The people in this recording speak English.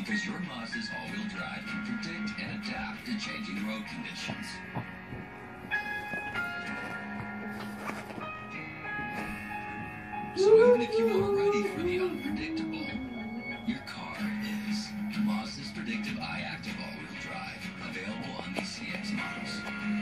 Because your Mazda's all-wheel drive can predict and adapt to changing road conditions. So even if you are ready for the unpredictable, your car is. Mazda's predictive iActive all-wheel drive, available on these CX models.